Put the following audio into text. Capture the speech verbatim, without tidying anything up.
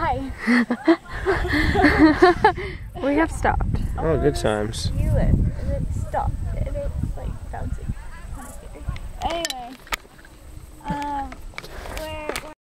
Hi. We have stopped. Oh, good times. You live. It stopped. And it's like bouncing. Kind of scary. Anyway.